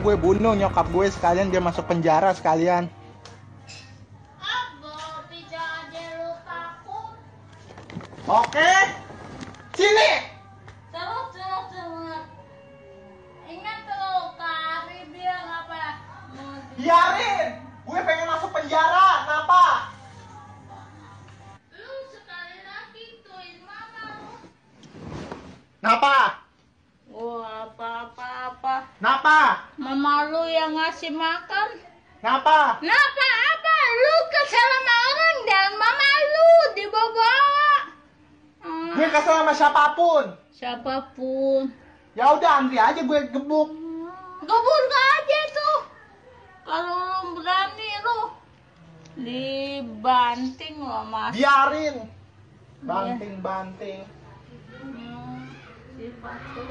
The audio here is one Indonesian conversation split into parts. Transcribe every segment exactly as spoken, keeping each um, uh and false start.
gue bunuh nyokap gue sekalian, dia masuk penjara sekalian. Oke, sini. Terus terus terus. Ingat tuh Kari bilang apa? Biarin, gue pengen masuk penjara. Kenapa? Lu sekali lagi tuin mama lu. Kenapa? Oh apa apa apa. Kenapa? Mama lu yang ngasih makan. Kenapa? Kenapa apa? Lu kesel sama orang dan mama lu dibawa-bawa. Hmm. Gue kesel sama siapapun. Siapapun. Ya udah, Andri aja gue gebuk. Gebur aja tuh. Kalau lu berani lu dibanting lo mas. Biarin. Banting-banting. Hmm, sifat tuh.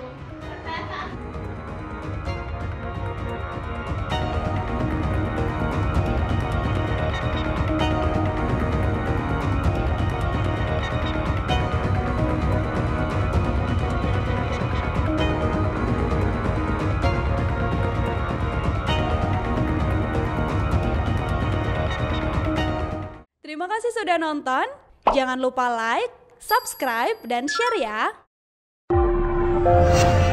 Terima kasih sudah nonton. Jangan lupa like, subscribe, dan share ya.